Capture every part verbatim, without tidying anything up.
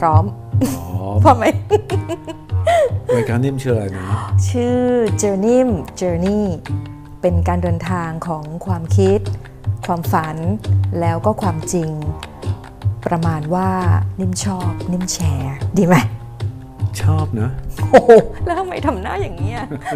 ร้อมพอไหมรายการนิ่มชื่ออะไรนะชื่อ Journey Journey เป็นการเดินทางของความคิดความฝันแล้วก็ความจริงประมาณว่านิ่มชอบนิ่มแชร์ดีไหมชอบนะโอ้โหแล้วทำไมทำหน้าอย่างนี้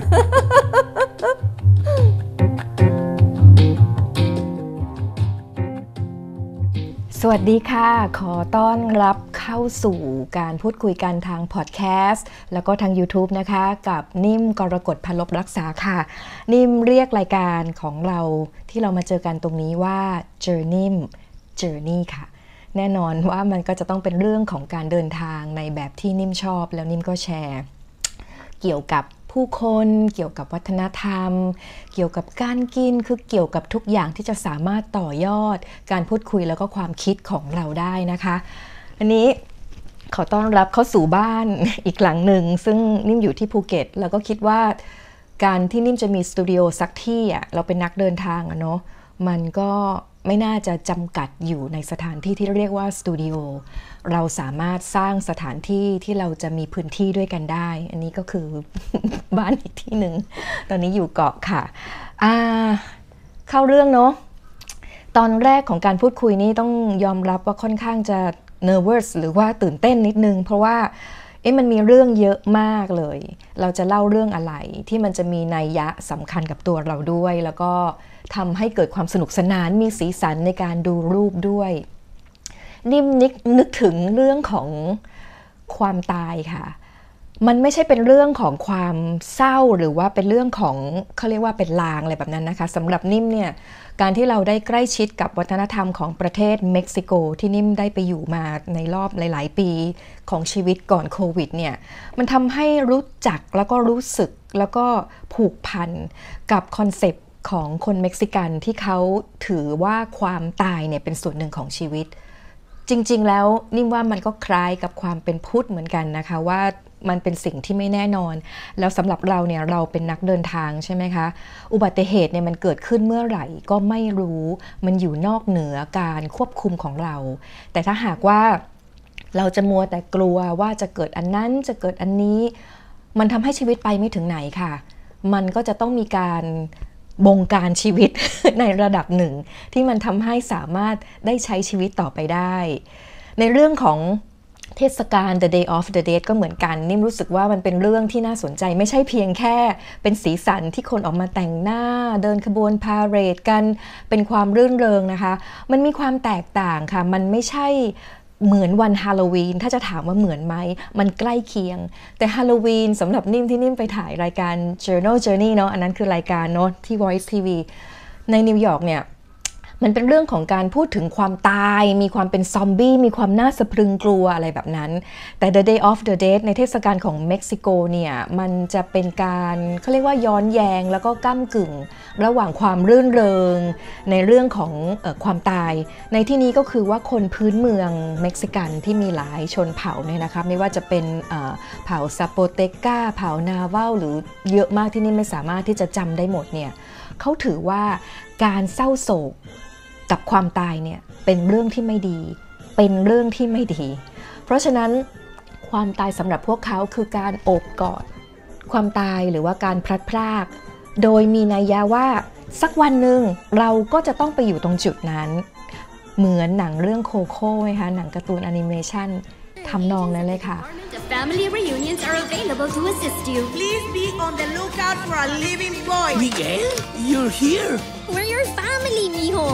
สวัสดีค่ะขอต้อนรับเข้าสู่การพูดคุยกันทางพอดแคสต์แล้วก็ทาง YouTube นะคะกับนิ่มกรกฎพลบรักษาค่ะนิ่มเรียกรายการของเราที่เรามาเจอกันตรงนี้ว่า Journey Journey ค่ะแน่นอนว่ามันก็จะต้องเป็นเรื่องของการเดินทางในแบบที่นิ่มชอบแล้วนิ่มก็แชร์เกี่ยวกับผู้คนเกี่ยวกับวัฒนธรรมเกี่ยวกับการกินคือเกี่ยวกับทุกอย่างที่จะสามารถต่อยอดการพูดคุยแล้วก็ความคิดของเราได้นะคะอันนี้ขอต้อนรับเข้าสู่บ้านอีกหลังหนึ่งซึ่งนิ่มอยู่ที่ภูเก็ตแล้วก็คิดว่าการที่นิ่มจะมีสตูดิโอสักที่อ่ะเราเป็นนักเดินทางอะเนาะมันก็ไม่น่าจะจำกัดอยู่ในสถานที่ที่เรียกว่าสตูดิโอเราสามารถสร้างสถานที่ที่เราจะมีพื้นที่ด้วยกันได้อันนี้ก็คือ บ้านอีกที่หนึ่งตอนนี้อยู่เกาะค่ะอ่าเข้าเรื่องเนาะตอนแรกของการพูดคุยนี้ต้องยอมรับว่าค่อนข้างจะ nervous หรือว่าตื่นเต้นนิดนึงเพราะว่าเอ๊ะมันมีเรื่องเยอะมากเลยเราจะเล่าเรื่องอะไรที่มันจะมีนัยยะสำคัญกับตัวเราด้วยแล้วก็ทำให้เกิดความสนุกสนานมีสีสันในการดูรูปด้วยนิ่มนึกนึกถึงเรื่องของความตายค่ะมันไม่ใช่เป็นเรื่องของความเศร้าหรือว่าเป็นเรื่องของเขาเรียกว่าเป็นลางอะไรแบบนั้นนะคะสำหรับนิ่มเนี่ยการที่เราได้ใกล้ชิดกับวัฒนธรรมของประเทศเม็กซิโกที่นิ่มได้ไปอยู่มาในรอบหลายๆปีของชีวิตก่อนโควิดเนี่ยมันทำให้รู้จักแล้วก็รู้สึกแล้วก็ผูกพันกับคอนเซปต์ของคนเม็กซิกันที่เขาถือว่าความตายเนี่ยเป็นส่วนหนึ่งของชีวิตจริงๆแล้วนิ่มว่ามันก็คล้ายกับความเป็นพุทธเหมือนกันนะคะว่ามันเป็นสิ่งที่ไม่แน่นอนแล้วสำหรับเราเนี่ยเราเป็นนักเดินทางใช่ไหมคะอุบัติเหตุเนี่ยมันเกิดขึ้นเมื่อไหร่ก็ไม่รู้มันอยู่นอกเหนือการควบคุมของเราแต่ถ้าหากว่าเราจะมัวแต่กลัวว่าจะเกิดอันนั้นจะเกิดอันนี้มันทำให้ชีวิตไปไม่ถึงไหนค่ะมันก็จะต้องมีการบงการชีวิต ในระดับหนึ่งที่มันทำให้สามารถได้ใช้ชีวิตต่อไปได้ในเรื่องของเทศกาล The Day of the Dead ก็เหมือนกันนิ่มรู้สึกว่ามันเป็นเรื่องที่น่าสนใจไม่ใช่เพียงแค่เป็นสีสันที่คนออกมาแต่งหน้าเดินขบวนพาเหรดกันเป็นความรื่นเริงนะคะมันมีความแตกต่างค่ะมันไม่ใช่เหมือนวันฮาโลวีนถ้าจะถามว่าเหมือนไหมมันใกล้เคียงแต่ฮาโลวีนสำหรับนิ่มที่นิ่มไปถ่ายรายการ Journal Journey เนาะอันนั้นคือรายการเนาะที่ Voice ที วี ในนิวยอร์กเนี่ยมันเป็นเรื่องของการพูดถึงความตายมีความเป็นซอมบี้มีความน่าสะพรึงกลัวอะไรแบบนั้นแต่ The Day of the Dead ในเทศกาลของเม็กซิโกเนี่ยมันจะเป็นการเขาเรียกว่าย้อนแยงแล้วก็ก้ำกึ่งระหว่างความรื่นเริงในเรื่องของเอ่อความตายในที่นี้ก็คือว่าคนพื้นเมืองเม็กซิกันที่มีหลายชนเผ่าเนี่ยนะคะไม่ว่าจะเป็นเอ่อเผ่าซาโปเตกาเผ่านาวาหรือเยอะมากที่นี่ไม่สามารถที่จะจำได้หมดเนี่ยเขาถือว่าการเศร้าโศกกับความตายเนี่ยเป็นเรื่องที่ไม่ดีเป็นเรื่องที่ไม่ดีเพราะฉะนั้นความตายสำหรับพวกเขาคือการโอบกอดความตายหรือว่าการพลัดพรากโดยมีนัยยะว่าสักวันหนึ่งเราก็จะต้องไปอยู่ตรงจุดนั้นเหมือนหนังเรื่องโคโค่ไหมคะหนังการ์ตูนแอนิเมชันทำนองนั้นเลยค่ะ Family reunions are available to assist you. Please be on the lookout for a living boy. Miguel, you're here. We're your family, mijo.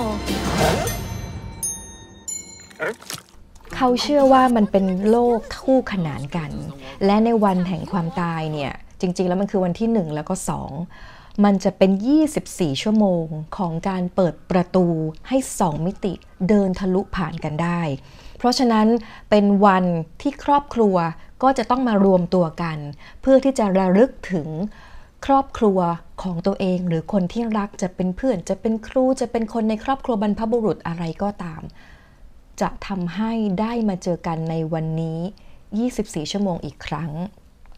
เขาเชื่อว่ามันเป็นโลกคู่ขนานกันและในวันแห่งความตายเนี่ยจริงๆแล้วมันคือวันที่หนึ่งแล้วก็สองมันจะเป็นยี่สิบสี่ชั่วโมงของการเปิดประตูให้สองมิติเดินทะลุผ่านกันได้เพราะฉะนั้นเป็นวันที่ครอบครัวก็จะต้องมารวมตัวกันเพื่อที่จะระลึกถึงครอบครัวของตัวเองหรือคนที่รักจะเป็นเพื่อนจะเป็นครูจะเป็นคนในครอบครัวบรรพบุรุษอะไรก็ตามจะทำให้ได้มาเจอกันในวันนี้ยี่สิบสี่ชั่วโมงอีกครั้ง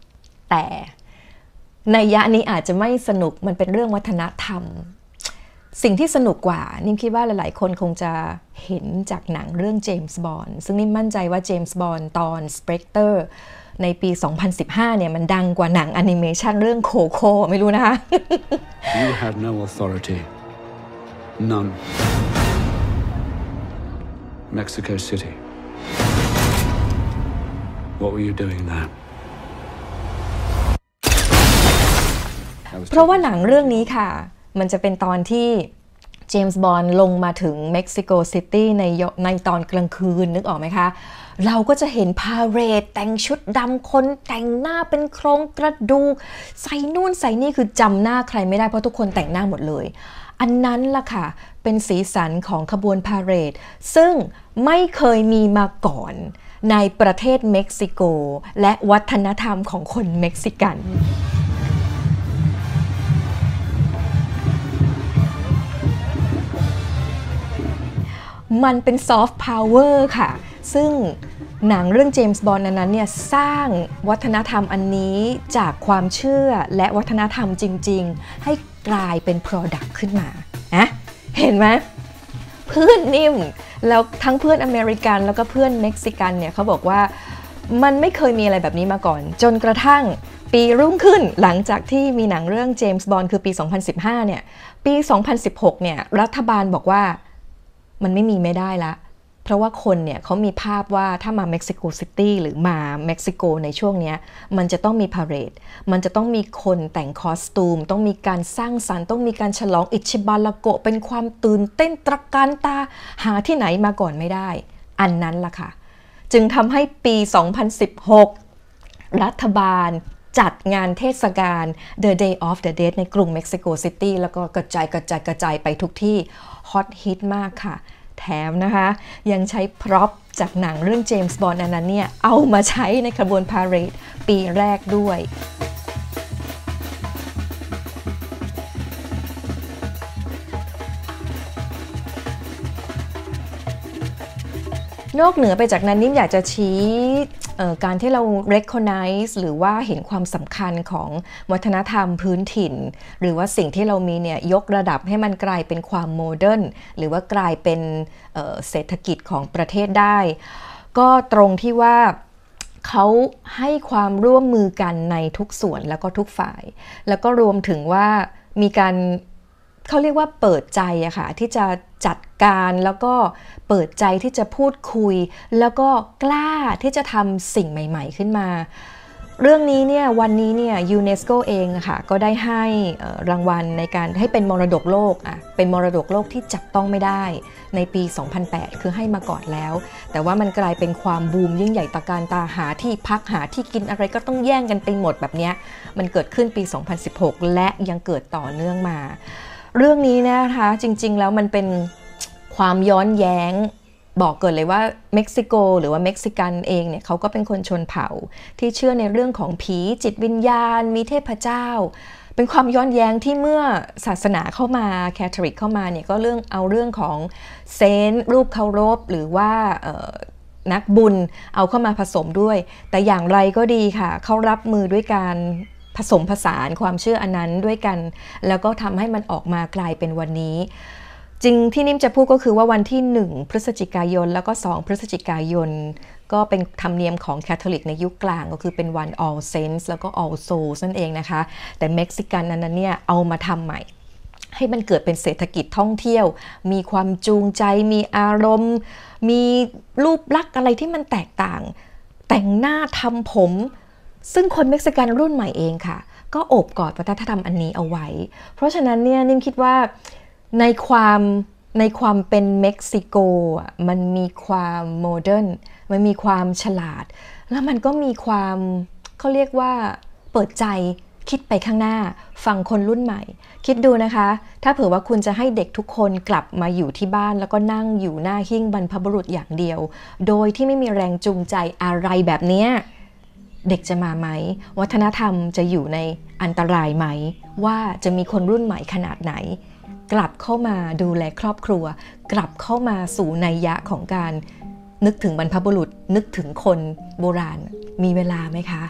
แต่นัยยะนี้อาจจะไม่สนุกมันเป็นเรื่องวัฒนธรรมสิ่งที่สนุกกว่านิ่มคิดว่าหลายๆคนคงจะเห็นจากหนังเรื่องเจมส์บอนด์ซึ่งนิ่มมั่นใจว่าเจมส์บอนด์ตอน Spectre ในปี สองพันสิบห้า เนี่ยมันดังกว่าหนังแอนิเมชันเรื่องโคโค่ไม่รู้นะคะ You had no authority. None. Mexico City. What were you doing there? เพราะว่าหนังเรื่องนี้ค่ะมันจะเป็นตอนที่เจมส์บอนด์ลงมาถึงเม็กซิโกซิตี้ในในตอนกลางคืนนึกออกไหมคะเราก็จะเห็นพาเหรดแต่งชุดดำคนแต่งหน้าเป็นโครงกระดูกใส่นู่นใส่นี่คือจำหน้าใครไม่ได้เพราะทุกคนแต่งหน้าหมดเลยอันนั้นล่ะค่ะเป็นสีสันของขบวนพาเหรดซึ่งไม่เคยมีมาก่อนในประเทศเม็กซิโกและวัฒนธรรมของคนเม็กซิกันมันเป็นซอฟต์พาวเวอร์ค่ะซึ่งหนังเรื่องเจมส์บอนด์นั้นเนี่ยสร้างวัฒนธรรมอันนี้จากความเชื่อและวัฒนธรรมจริงๆให้กลายเป็น Product ขึ้นมานะเห็นไหมเพื่อนนิ่มแล้วทั้งเพื่อนอเมริกันแล้วก็เพื่อนเม็กซิกันเนี่ยเขาบอกว่ามันไม่เคยมีอะไรแบบนี้มาก่อนจนกระทั่งปีรุ่งขึ้นหลังจากที่มีหนังเรื่องเจมส์บอนด์คือปี สองพันสิบห้า เนี่ยปี สองพันสิบหก เนี่ยรัฐบาลบอกว่ามันไม่มีไม่ได้ละเพราะว่าคนเนี่ยเขามีภาพว่าถ้ามาเม็กซิโกซิตี้หรือมาเม็กซิโกในช่วงนี้มันจะต้องมีพาเหรดมันจะต้องมีคนแต่งคอสตูมต้องมีการสร้างสรรค์ต้องมีการฉลองอิชิบาระโกะเป็นความตื่นเต้นตระการตาหาที่ไหนมาก่อนไม่ได้อันนั้นล่ะค่ะจึงทำให้ปี สองพันสิบหก รัฐบาลจัดงานเทศกาล The Day of the Dead ในกรุงเม็กซิโกซิตี้แล้วก็กระจายกระจายกระจายไปทุกที่ฮอตฮิตมากค่ะแถมนะคะยังใช้พร็อพจากหนังเรื่องเจมส์บอนด์อันนั้นเนี่ยเอามาใช้ในขบวนพาเหรดปีแรกด้วยนอกเหนือไปจากนั้นนิ่มอยากจะชี้การที่เรา recognize หรือว่าเห็นความสำคัญของวัฒนธรรมพื้นถิ่นหรือว่าสิ่งที่เรามีเนี่ยยกระดับให้มันกลายเป็นความโมเดิร์นหรือว่ากลายเป็นเ, เศรษฐกิจของประเทศได้ก็ตรงที่ว่าเขาให้ความร่วมมือกันในทุกส่วนแล้วก็ทุกฝ่ายแล้วก็รวมถึงว่ามีการเขาเรียกว่าเปิดใจอะค่ะที่จะจัดการแล้วก็เปิดใจที่จะพูดคุยแล้วก็กล้าที่จะทำสิ่งใหม่ๆขึ้นมาเรื่องนี้เนี่ยวันนี้เนี่ยยูเนสโกเองอะค่ะก็ได้ให้รางวัลในการให้เป็นมรดกโลกอะเป็นมรดกโลกที่จับต้องไม่ได้ในปี สองพันแปด คือให้มาก่อนแล้วแต่ว่ามันกลายเป็นความบูมยิ่งใหญ่ตระการตาหาที่พักหาที่กินอะไรก็ต้องแย่งกันไปหมดแบบนี้มันเกิดขึ้นปี สองพันสิบหก และยังเกิดต่อเนื่องมาเรื่องนี้นะคะจริงๆแล้วมันเป็นความย้อนแย้งบอกเกิดเลยว่าเม็กซิโกหรือว่าเม็กซิกันเองเนี่ยเขาก็เป็นคนชนเผ่าที่เชื่อในเรื่องของผีจิตวิญญาณมีเทพเจ้าเป็นความย้อนแย้งที่เมื่อศาสนาเข้ามาแคทอลิกเข้ามาเนี่ยก็เรื่องเอาเรื่องของเซนต์รูปเคารพหรือว่านักบุญเอาเข้ามาผสมด้วยแต่อย่างไรก็ดีค่ะเขารับมือด้วยการผสมผสานความเชื่ออันนั้นด้วยกันแล้วก็ทำให้มันออกมากลายเป็นวันนี้จริงที่นิ่มจะพูดก็คือว่าวันที่หนึ่งพฤศจิกายนแล้วก็สองพฤศจิกายนก็เป็นธรรมเนียมของแคทอลิกในยุคกลางก็คือเป็นวัน All Saints แล้วก็ All Souls นั่นเองนะคะแต่เม็กซิกันนั้นเนี่ยเอามาทำใหม่ให้มันเกิดเป็นเศรษฐกิจท่องเที่ยวมีความจูงใจมีอารมณ์มีรูปลักษณ์อะไรที่มันแตกต่างแต่งหน้าทำผมซึ่งคนเม็กซิกันรุ่นใหม่เองค่ะก็โอบกอดวัฒนธรรมอันนี้เอาไว้เพราะฉะนั้นเนี่ยนิ่มคิดว่าในความในความเป็นเม็กซิโกมันมีความโมเดิร์นมันมีความฉลาดแล้วมันก็มีความเขาเรียกว่าเปิดใจคิดไปข้างหน้าฟังคนรุ่นใหม่คิดดูนะคะถ้าเผื่อว่าคุณจะให้เด็กทุกคนกลับมาอยู่ที่บ้านแล้วก็นั่งอยู่หน้าหิ้งบรรพบุรุษอย่างเดียวโดยที่ไม่มีแรงจูงใจอะไรแบบนี้เด็กจะมาไหมวัฒนธรรมจะอยู่ในอันตรายไหมว่าจะมีคนรุ่นใหม่ขนาดไหนกลับเข้ามาดูแลครอบครัวกลับเข้ามาสู่นัยยะของการนึกถึงบรรพบุรุษนึกถึงคนโบราณมีเวลาไหมคะ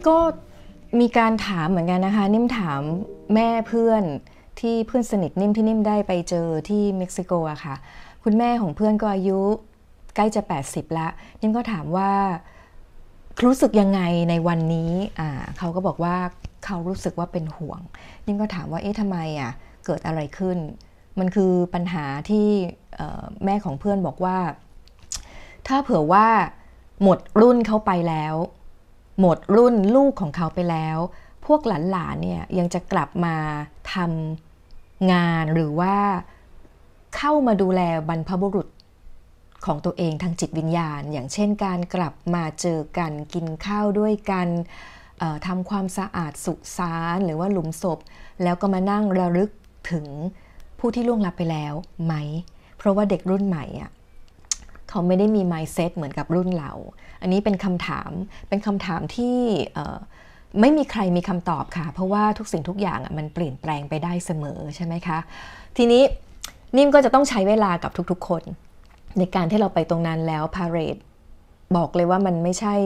ก็มีการถามเหมือนกันนะคะนิ่มถามแม่เพื่อนที่เพื่อนสนิทนิ่มที่นิ่มได้ไปเจอที่เม็กซิโกอะค่ะคุณแม่ของเพื่อนก็อายุใกล้จะแปดสิบแล้วนิ่มก็ถามว่ารู้สึกยังไงในวันนี้อ่าเขาก็บอกว่าเขารู้สึกว่าเป็นห่วงนิ่มก็ถามว่าเอ๊ะทำไมอ่ะเกิดอะไรขึ้นมันคือปัญหาที่แม่ของเพื่อนบอกว่าถ้าเผื่อว่าหมดรุ่นเขาไปแล้วหมดรุ่นลูกของเขาไปแล้วพวกหลานๆเนี่ยยังจะกลับมาทำงานหรือว่าเข้ามาดูแลบรรพบุรุษของตัวเองทางจิตวิญญาณอย่างเช่นการกลับมาเจอกันกินข้าวด้วยกันทำความสะอาดสุสานหรือว่าหลุมศพแล้วก็มานั่งระลึกถึงผู้ที่ล่วงลับไปแล้วไหมเพราะว่าเด็กรุ่นใหม่อ่ะเขาไม่ได้มี mindset เหมือนกับรุ่นเราอันนี้เป็นคำถามเป็นคำถามที่ไม่มีใครมีคำตอบค่ะเพราะว่าทุกสิ่งทุกอย่างมันเปลี่ยนแปลงไปได้เสมอใช่ไหมคะทีนี้นิ่มก็จะต้องใช้เวลากับทุกๆคนในการที่เราไปตรงนั้นแล้วพาเรดบอกเลยว่ามันไม่ใช่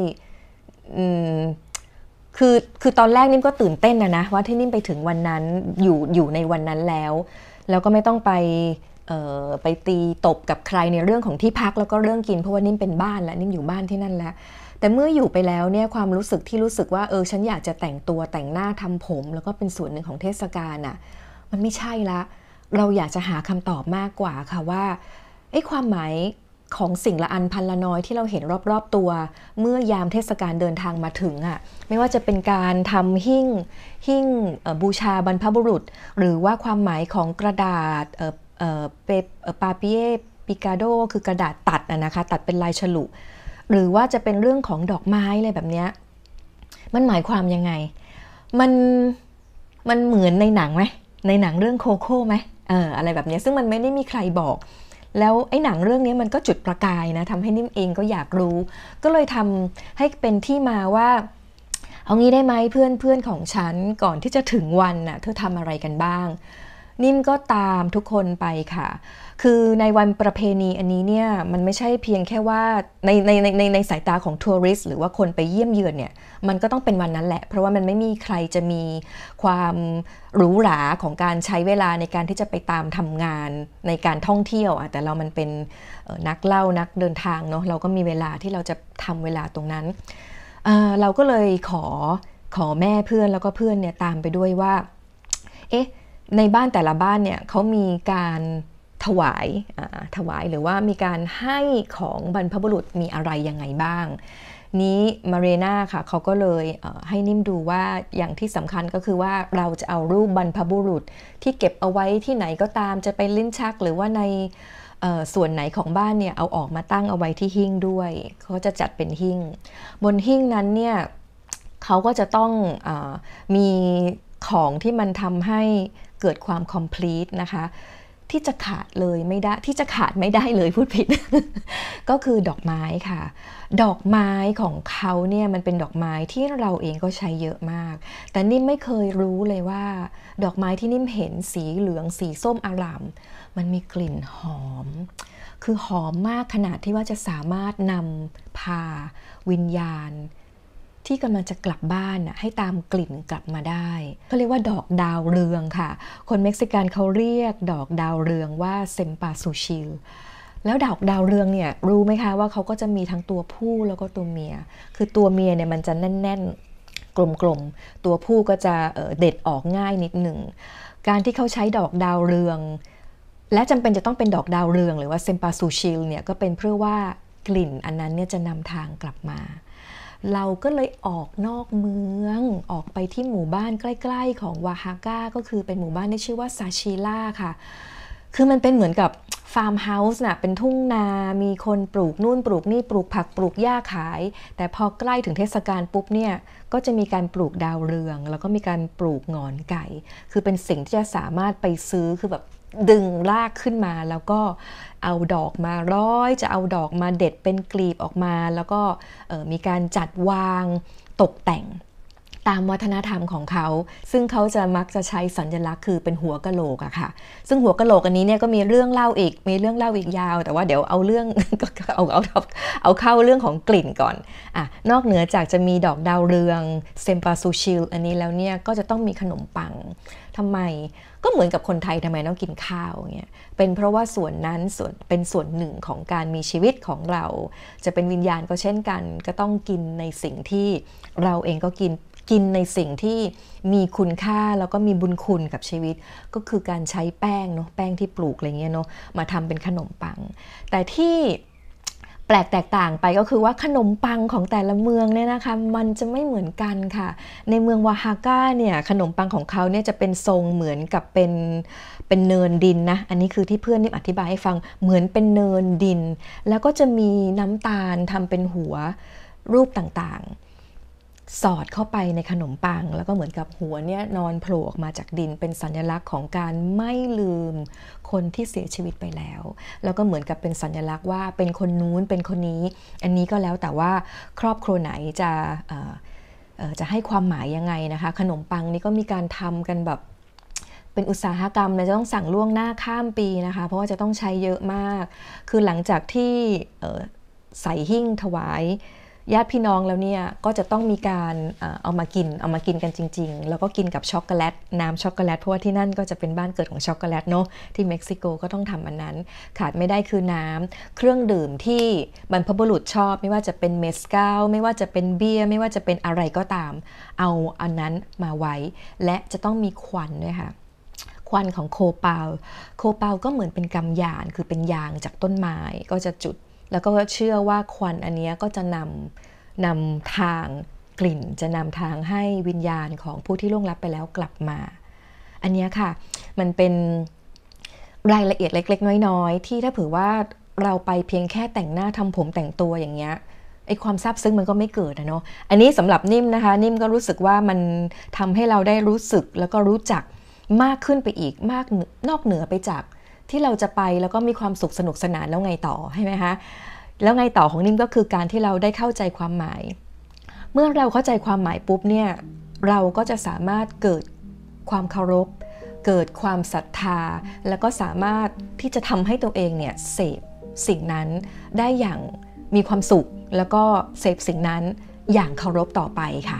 คือคือตอนแรกนิ่มก็ตื่นเต้นนะนะว่าที่นิ่มไปถึงวันนั้นอยู่อยู่ในวันนั้นแล้วแล้วก็ไม่ต้องไปไปตีตบกับใครในเรื่องของที่พักแล้วก็เรื่องกินเพราะว่านิ่มเป็นบ้านแล้วนิ่มอยู่บ้านที่นั่นแล้วแต่เมื่ออยู่ไปแล้วเนี่ยความรู้สึกที่รู้สึกว่าเออฉันอยากจะแต่งตัวแต่งหน้าทำผมแล้วก็เป็นส่วนหนึ่งของเทศกาลอ่ะมันไม่ใช่ละเราอยากจะหาคำตอบมากกว่าค่ะว่าไอ้ความหมายของสิ่งละอันพันละน้อยที่เราเห็นรอบๆตัวเมื่อยามเทศกาลเดินทางมาถึงอ่ะไม่ว่าจะเป็นการทำหิ้งหิ้งบูชาบรรพบุรุษหรือว่าความหมายของกระดาษเอ่อเอ่อเปปาเปียปิกาโดคือกระดาษตัดนะคะตัดเป็นลายฉลุหรือว่าจะเป็นเรื่องของดอกไม้อะไรแบบนี้มันหมายความยังไงมันมันเหมือนในหนังไหมในหนังเรื่องโคโค่ไหมเอออะไรแบบนี้ซึ่งมันไม่ได้มีใครบอกแล้วไอ้หนังเรื่องนี้มันก็จุดประกายนะทำให้นิ่มเองก็อยากรู้ก็เลยทำให้เป็นที่มาว่าเอางี้ได้ไหมเพื่อนเพื่อนของฉันก่อนที่จะถึงวันน่ะเธอทำอะไรกันบ้างนิ่มก็ตามทุกคนไปค่ะคือในวันประเพณีอันนี้เนี่ยมันไม่ใช่เพียงแค่ว่าในในในในในสายตาของทัวริสต์หรือว่าคนไปเยี่ยมเยือนเนี่ยมันก็ต้องเป็นวันนั้นแหละเพราะว่ามันไม่มีใครจะมีความหรูหราของการใช้เวลาในการที่จะไปตามทำงานในการท่องเที่ยวแต่เรามันเป็นนักเล่านักเดินทางเนาะเราก็มีเวลาที่เราจะทำเวลาตรงนั้น เอ่อ เราก็เลยขอขอแม่เพื่อนแล้วก็เพื่อนเนี่ยตามไปด้วยว่าเอ๊ะในบ้านแต่ละบ้านเนี่ยเขามีการถวายถวายหรือว่ามีการให้ของบรรพบุรุษมีอะไรยังไงบ้างนี้มาเรน่าค่ะเขาก็เลยเอ่อให้นิ่มดูว่าอย่างที่สำคัญก็คือว่าเราจะเอารูปบรรพบุรุษที่เก็บเอาไว้ที่ไหนก็ตามจะไปลิ้นชักหรือว่าในส่วนไหนของบ้านเนี่ยเอาออกมาตั้งเอาไว้ที่หิ้งด้วยเขาจะจัดเป็นหิ้งบนหิ้งนั้นเนี่ยเขาก็จะต้องเอ่อมีของที่มันทำให้เกิดความ complete นะคะที่จะขาดเลยไม่ได้ที่จะขาดไม่ได้เลยพูดผิด ก็คือดอกไม้ค่ะดอกไม้ของเขาเนี่ยมันเป็นดอกไม้ที่เราเองก็ใช้เยอะมากแต่นิ่มไม่เคยรู้เลยว่าดอกไม้ที่นิ่มเห็นสีเหลืองสีส้มอร่ามมันมีกลิ่นหอมคือหอมมากขนาดที่ว่าจะสามารถนำพาวิญญาณที่กำลังจะกลับบ้านน่ะให้ตามกลิ่นกลับมาได้เขาเรียกว่าดอกดาวเรืองค่ะคนเม็กซิกันเขาเรียกดอกดาวเรืองว่าเซมปาซูชิลแล้วดอกดาวเรืองเนี่ยรู้ไหมคะว่าเขาก็จะมีทั้งตัวผู้แล้วก็ตัวเมียคือตัวเมียเนี่ยมันจะแน่นๆกลมๆตัวผู้ก็จะเด็ดออกง่ายนิดหนึ่งการที่เขาใช้ดอกดาวเรืองและจำเป็นจะต้องเป็นดอกดาวเรืองหรือว่าเซมปาซูชิลเนี่ยก็เป็นเพื่อว่ากลิ่นอันนั้นเนี่ยจะนำทางกลับมาเราก็เลยออกนอกเมืองออกไปที่หมู่บ้านใกล้ๆของวาฮาก้าก็คือเป็นหมู่บ้านที่ชื่อว่าซาชิล่าค่ะคือมันเป็นเหมือนกับฟาร์มเฮาส์น่ะเป็นทุ่งนามีคนปลูกนู่นปลูกนี่ปลูกผักปลูกหญ้าขายแต่พอใกล้ถึงเทศกาลปุ๊บเนี่ยก็จะมีการปลูกดาวเรืองแล้วก็มีการปลูกหงอนไก่คือเป็นสิ่งที่จะสามารถไปซื้อคือแบบดึงรากขึ้นมาแล้วก็เอาดอกมาร้อยจะเอาดอกมาเด็ดเป็นกลีบออกมาแล้วก็มีการจัดวางตกแต่งตามวัฒนธรรมของเขาซึ่งเขาจะมักจะใช้สัญลักษณ์คือเป็นหัวกะโหลกอะค่ะซึ่งหัวกะโหลกอันนี้เนี่ยก็มีเรื่องเล่าอีกมีเรื่องเล่าอีกยาวแต่ว่าเดี๋ยวเอาเรื่อง เอาเอาเอาเข้าเรื่องของกลิ่นก่อนอ่ะนอกเหนือจากจะมีดอกดาวเรืองเซมปาซูชิลอันนี้แล้วเนี่ยก็จะต้องมีขนมปังทำไมก็เหมือนกับคนไทยทำไมต้องกินข้าวเงี้ยเป็นเพราะว่าส่วนนั้นส่วนเป็นส่วนหนึ่งของการมีชีวิตของเราจะเป็นวิญญาณก็เช่นกันก็ต้องกินในสิ่งที่เราเองก็กินกินในสิ่งที่มีคุณค่าแล้วก็มีบุญคุณกับชีวิตก็คือการใช้แป้งเนาะแป้งที่ปลูกอะไรเงี้ยเนาะมาทำเป็นขนมปังแต่ที่แปลกแตกต่างไปก็คือว่าขนมปังของแต่ละเมืองเนี่ยนะคะมันจะไม่เหมือนกันค่ะในเมืองวาฮาก้าเนี่ยขนมปังของเขาเนี่ยจะเป็นทรงเหมือนกับเป็นเป็นเนินดินนะอันนี้คือที่เพื่อนนิ่มอธิบายให้ฟังเหมือนเป็นเนินดินแล้วก็จะมีน้ำตาลทำเป็นหัวรูปต่างๆสอดเข้าไปในขนมปังแล้วก็เหมือนกับหัวเนี่ยนอนโผล่ออกมาจากดินเป็นสัญลักษณ์ของการไม่ลืมคนที่เสียชีวิตไปแล้วแล้วก็เหมือนกับเป็นสัญลักษณ์ว่าเป็นคนนู้นเป็นคนนี้อันนี้ก็แล้วแต่ว่าครอบครัวไหนจะเอ่อเอ่อจะให้ความหมายยังไงนะคะขนมปังนี้ก็มีการทำกันแบบเป็นอุตสาหกรรมจะต้องสั่งล่วงหน้าข้ามปีนะคะเพราะว่าจะต้องใช้เยอะมากคือหลังจากที่เอ่อใส่หิ้งถวายญาติพี่น้องแล้วเนี่ยก็จะต้องมีการเอามากินเอามากินกันจริงๆแล้วก็กินกับช็อกโกแลตน้ำช็อกโกแลตเพราะว่าที่นั่นก็จะเป็นบ้านเกิดของช็อกโกแลตเนาะที่เม็กซิโกก็ต้องทำอันนั้นขาดไม่ได้คือน้ำเครื่องดื่มที่บรรพบุรุษชอบไม่ว่าจะเป็นเมสกาลไม่ว่าจะเป็นเบียร์ไม่ว่าจะเป็นอะไรก็ตามเอาอันนั้นมาไว้และจะต้องมีควันด้วยค่ะควันของโคเปาโคเปาก็เหมือนเป็นกำยานคือเป็นยางจากต้นไม้ก็จะจุดแล้วก็เชื่อว่าควันอันนี้ก็จะนำนำทางกลิ่นจะนำทางให้วิญญาณของผู้ที่ล่วงลับไปแล้วกลับมาอันนี้ค่ะมันเป็นรายละเอียดเล็กๆน้อยๆที่ถ้าเผื่อว่าเราไปเพียงแค่แต่งหน้าทำผมแต่งตัวอย่างเงี้ยไอ้ความซาบซึ้งมันก็ไม่เกิดนะเนาะอันนี้สำหรับนิ่มนะคะนิ่มก็รู้สึกว่ามันทำให้เราได้รู้สึกแล้วก็รู้จักมากขึ้นไปอีกมากนอกเหนือไปจากที่เราจะไปแล้วก็มีความสุขสนุกสนานแล้วไงต่อใช่ไหมคะแล้วไงต่อของนิ่มก็คือการที่เราได้เข้าใจความหมายเมื่อเราเข้าใจความหมายปุ๊บเนี่ยเราก็จะสามารถเกิดความเคารพเกิดความศรัทธาแล้วก็สามารถที่จะทำให้ตัวเองเนี่ยเสพสิ่งนั้นได้อย่างมีความสุขแล้วก็เสพสิ่งนั้นอย่างเคารพต่อไปค่ะ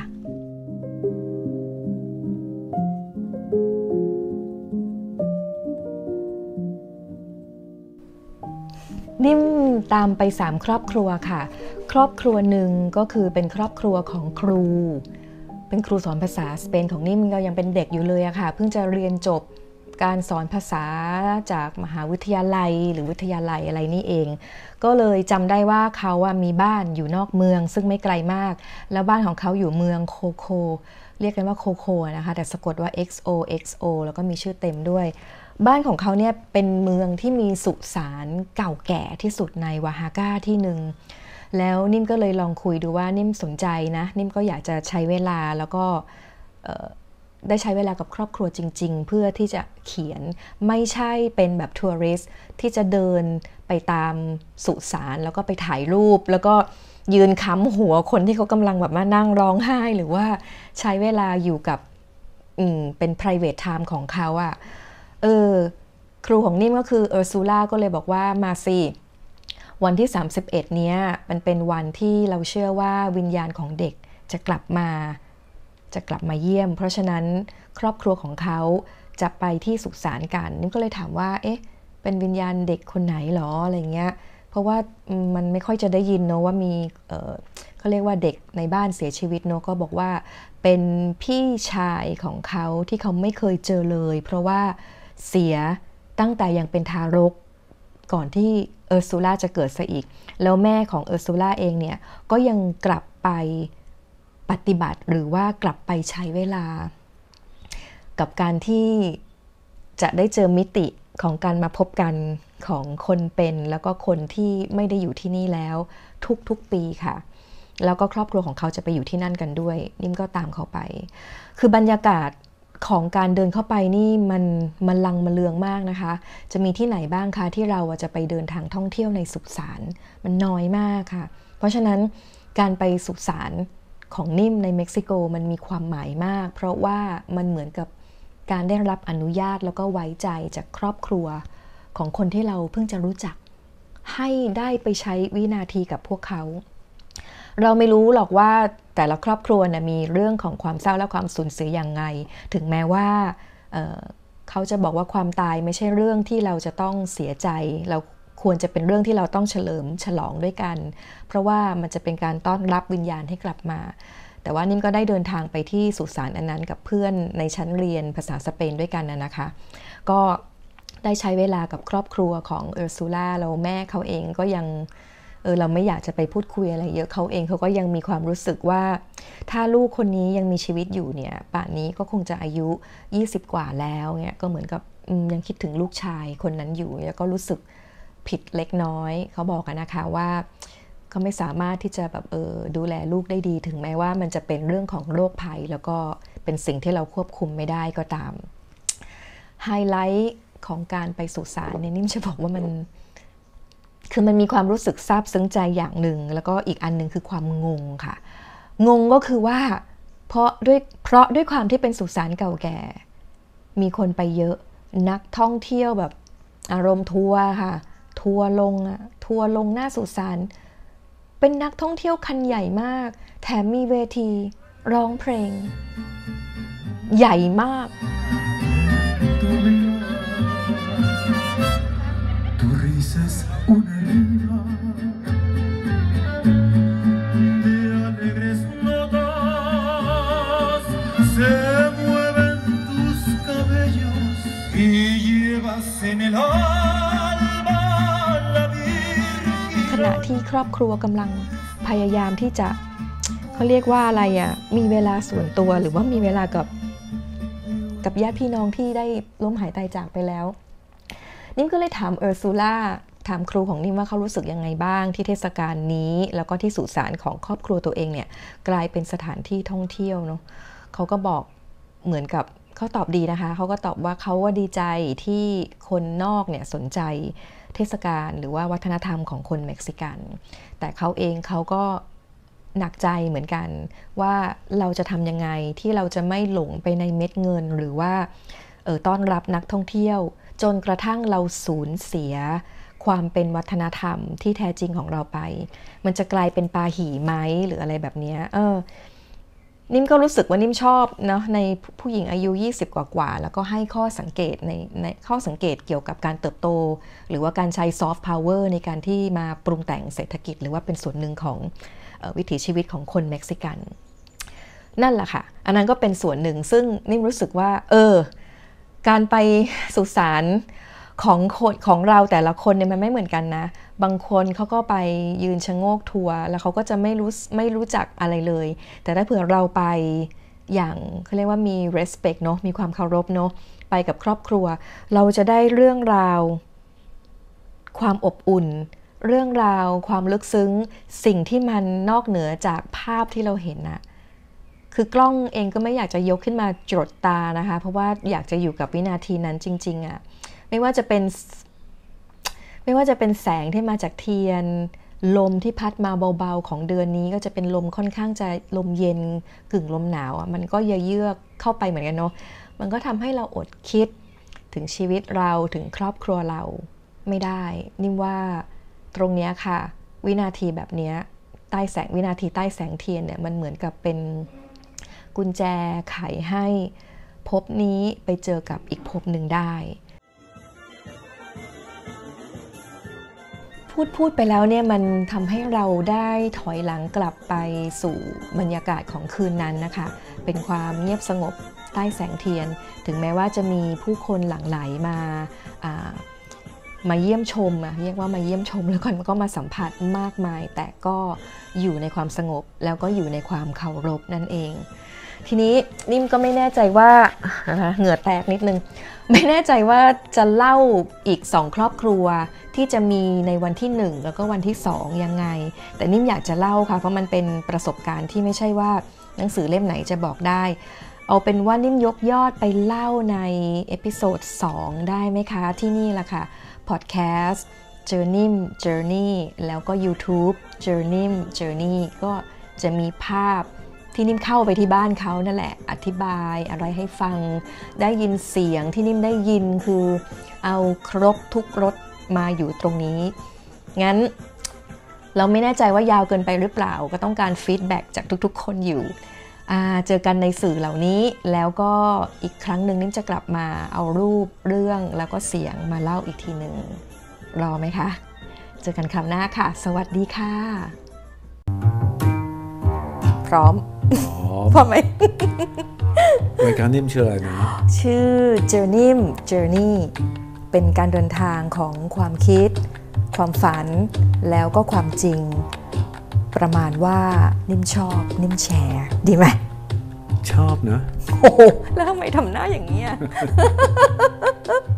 นิ่มตามไปสามครอบครัวค่ะครอบครัวหนึ่งก็คือเป็นครอบครัวของครูเป็นครูสอนภาษาสเปนของนิ่มก็ยังเป็นเด็กอยู่เลยอะค่ะเพิ่งจะเรียนจบการสอนภาษาจากมหาวิทยาลัยหรือวิทยาลัยอะไรนี่เองก็เลยจำได้ว่าเขาอะมีบ้านอยู่นอกเมืองซึ่งไม่ไกลมากแล้วบ้านของเขาอยู่เมืองโคโคเรียกกันว่าโคโคนะคะแต่สะกดว่า เอ็กซ์ โอ เอ็กซ์ โอ แล้วก็มีชื่อเต็มด้วยบ้านของเขาเนี่ยเป็นเมืองที่มีสุสานเก่าแก่ที่สุดในวาฮาก้าที่หนึ่งแล้วนิ่มก็เลยลองคุยดูว่านิ่มสนใจนะนิ่มก็อยากจะใช้เวลาแล้วก็ได้ใช้เวลากับครอบครัวจริงๆเพื่อที่จะเขียนไม่ใช่เป็นแบบทัวริสต์ที่จะเดินไปตามสุสานแล้วก็ไปถ่ายรูปแล้วก็ยืนค้ำหัวคนที่เขากำลังแบบมานั่งร้องไห้หรือว่าใช้เวลาอยู่กับเป็น private time ของเขาอะเออครูของนิ่มก็คือเออร์ซูล่าก็เลยบอกว่ามาสิวันที่สามสิบเอ็ดเนี้ยมันเป็นวันที่เราเชื่อว่าวิญญาณของเด็กจะกลับมาจะกลับมาเยี่ยมเพราะฉะนั้นครอบครัวของเขาจะไปที่สุสานกันนิ่มก็เลยถามว่าเอ๊ะเป็นวิญญาณเด็กคนไหนหรออะไรเงี้ยเพราะว่ามันไม่ค่อยจะได้ยินเนาะว่ามีเอ่อเขาเรียกว่าเด็กในบ้านเสียชีวิตเนาะก็บอกว่าเป็นพี่ชายของเขาที่เขาไม่เคยเจอเลยเพราะว่าเสียตั้งแต่ยังเป็นทารกก่อนที่เออร์ซูล่าจะเกิดซะอีกแล้วแม่ของเออร์ซูล่าเองเนี่ยก็ยังกลับไปปฏิบัติหรือว่ากลับไปใช้เวลากับการที่จะได้เจอมิติของการมาพบกันของคนเป็นแล้วก็คนที่ไม่ได้อยู่ที่นี่แล้วทุกๆปีค่ะแล้วก็ครอบครัวของเขาจะไปอยู่ที่นั่นกันด้วยนิ่มก็ตามเขาไปคือบรรยากาศของการเดินเข้าไปนี่มันมันลังมาเลืองมากนะคะจะมีที่ไหนบ้างคะที่เราจะไปเดินทางท่องเที่ยวในสุสานมันน้อยมากค่ะเพราะฉะนั้นการไปสุสานของนิ่มในเม็กซิโกมันมีความหมายมากเพราะว่ามันเหมือนกับการได้รับอนุญาตแล้วก็ไว้ใจจากครอบครัวของคนที่เราเพิ่งจะรู้จักให้ได้ไปใช้วินาทีกับพวกเขาเราไม่รู้หรอกว่าแต่ละครอบครัวนะมีเรื่องของความเศร้าและความสูญเสียอย่างไงถึงแม้ว่าเอ่อเขาจะบอกว่าความตายไม่ใช่เรื่องที่เราจะต้องเสียใจเราควรจะเป็นเรื่องที่เราต้องเฉลิมฉลองด้วยกันเพราะว่ามันจะเป็นการต้อนรับวิญญาณให้กลับมาแต่ว่านิ่มก็ได้เดินทางไปที่สุสานอันนั้นกับเพื่อนในชั้นเรียนภาษาสเปนด้วยกันนะนะคะก็ได้ใช้เวลากับครอบครัวของเออร์ซูล่าแล้วแม่เขาเองก็ยังเออเราไม่อยากจะไปพูดคุยอะไรเยอะเขาเองเขาก็ยังมีความรู้สึกว่าถ้าลูกคนนี้ยังมีชีวิตอยู่เนี่ยป่านนี้ก็คงจะอายุยี่สิบกว่าแล้วเนี่ยก็เหมือนกับยังคิดถึงลูกชายคนนั้นอยู่แล้วก็รู้สึกผิดเล็กน้อยเขาบอกกันนะคะว่าเขาไม่สามารถที่จะแบบเออดูแลลูกได้ดีถึงแม้ว่ามันจะเป็นเรื่องของโรคภัยแล้วก็เป็นสิ่งที่เราควบคุมไม่ได้ก็ตามไฮไลท์ของการไปสุสานเนี่ยนิ่มจะบอกว่ามันคือมันมีความรู้สึกซาบซึ้งใจอย่างหนึ่งแล้วก็อีกอันหนึ่งคือความงงค่ะงงก็คือว่าเพราะด้วยเพราะด้วยความที่เป็นสุสานเก่าแก่มีคนไปเยอะนักท่องเที่ยวแบบอารมณ์ทัวร์ค่ะทัวร์ลงอะทัวร์ลงหน้าสุสานเป็นนักท่องเที่ยวคันใหญ่มากแถมมีเวทีร้องเพลงใหญ่มากขณะที่ครอบครัวกำลังพยายามที่จะเขาเรียกว่าอะไรอ่ะมีเวลาส่วนตัวหรือว่ามีเวลากับกับญาติพี่น้องที่ได้ล้มหายตายจากไปแล้วนิ่มก็เลยถามเออร์ซูล่าถามครูของนิ่มว่าเขารู้สึกยังไงบ้างที่เทศกาลนี้แล้วก็ที่สุสานของครอบครัวตัวเองเนี่ยกลายเป็นสถานที่ท่องเที่ยวเนาะเขาก็บอกเหมือนกับเขาตอบดีนะคะเขาก็ตอบว่าเขาว่าดีใจที่คนนอกเนี่ยสนใจเทศกาลหรือว่าวัฒนธรรมของคนเม็กซิกันแต่เขาเองเขาก็หนักใจเหมือนกันว่าเราจะทำยังไงที่เราจะไม่หลงไปในเม็ดเงินหรือว่าเออต้อนรับนักท่องเที่ยวจนกระทั่งเราสูญเสียความเป็นวัฒนธรรมที่แท้จริงของเราไปมันจะกลายเป็นปาหี่ไหมหรืออะไรแบบนี้เออนิ่มก็รู้สึกว่านิ่มชอบเนาะในผู้หญิงอายุยี่สิบกว่าๆแล้วก็ให้ข้อสังเกตในในข้อสังเกตเกี่ยวกับการเติบโตหรือว่าการใช้ซอฟต์พาวเวอร์ในการที่มาปรุงแต่งเศรษฐกิจหรือว่าเป็นส่วนหนึ่งของเอ่อวิถีชีวิตของคนเม็กซิกันนั่นแหละค่ะอันนั้นก็เป็นส่วนหนึ่งซึ่งนิ่มรู้สึกว่าเออการไปสุสานของคนของเราแต่ละคนเนี่ยมันไม่เหมือนกันนะบางคนเขาก็ไปยืนชะโงกทัวร์แล้วเขาก็จะไม่รู้ไม่รู้จักอะไรเลยแต่ถ้าเผื่อเราไปอย่างเขาเรียกว่ามี respect เนาะมีความเคารพเนาะไปกับครอบครัวเราจะได้เรื่องราวความอบอุ่นเรื่องราวความลึกซึ้งสิ่งที่มันนอกเหนือจากภาพที่เราเห็นนะคือกล้องเองก็ไม่อยากจะยกขึ้นมาจดตานะคะเพราะว่าอยากจะอยู่กับวินาทีนั้นจริงๆอะไม่ว่าจะเป็นไม่ว่าจะเป็นแสงที่มาจากเทียนลมที่พัดมาเบาๆของเดือนนี้ก็จะเป็นลมค่อนข้างจะลมเย็นกึ่งลมหนาวอ่ะมันก็เยือกเข้าไปเหมือนกันเนาะมันก็ทำให้เราอดคิดถึงชีวิตเราถึงครอบครัวเราไม่ได้นิ่มว่าตรงเนี้ยค่ะวินาทีแบบเนี้ยใต้แสงวินาทีใต้แสงเทียนเนี่ยมันเหมือนกับเป็นกุญแจไขให้ภพนี้ไปเจอกับอีกภพหนึ่งได้พูดพูดไปแล้วเนี่ยมันทำให้เราได้ถอยหลังกลับไปสู่บรรยากาศของคืนนั้นนะคะเป็นความเงียบสงบใต้แสงเทียนถึงแม้ว่าจะมีผู้คนหลั่งไหลมามาเยี่ยมชมอะเรียกว่ามาเยี่ยมชมแล้วก็มาสัมผัสมากมายแต่ก็อยู่ในความสงบแล้วก็อยู่ในความเคารพนั่นเองทีนี้นิ่มก็ไม่แน่ใจว่าเหงื่อแตกนิดนึงไม่แน่ใจว่าจะเล่าอีกสองครอบครัวที่จะมีในวันที่หนึ่งแล้วก็วันที่สองยังไงแต่นิ่มอยากจะเล่าค่ะเพราะมันเป็นประสบการณ์ที่ไม่ใช่ว่าหนังสือเล่มไหนจะบอกได้เอาเป็นว่านิ่มยกยอดไปเล่าในเอพิโซดสองได้ไหมคะที่นี่ล่ะค่ะพอดแคสต์ Journey Journey แล้วก็ YouTube Journey Journey ก็จะมีภาพที่นิ่มเข้าไปที่บ้านเขานั่นแหละอธิบายอะไรให้ฟังได้ยินเสียงที่นิ่มได้ยินคือเอาครบทุกรสมาอยู่ตรงนี้งั้นเราไม่แน่ใจว่ายาวเกินไปหรือเปล่าก็ต้องการฟีดแบ็กจากทุกๆคนอยู่เจอกันในสื่อเหล่านี้แล้วก็อีกครั้งหนึ่งนิ่มจะกลับมาเอารูปเรื่องแล้วก็เสียงมาเล่าอีกทีหนึ่งรอไหมคะเจอกันคราวหน้าค่ะสวัสดีค่ะพร้อม พร้อมไหมรายการนิ่มชื่ออะไรนะชื่อ Journey Journey เป็นการเดินทางของความคิดความฝันแล้วก็ความจริงประมาณว่านิ่มชอบนิ่มแชร์ดีไหมชอบนะโอ้โหแล้วทำไมทำหน้าอย่างนี้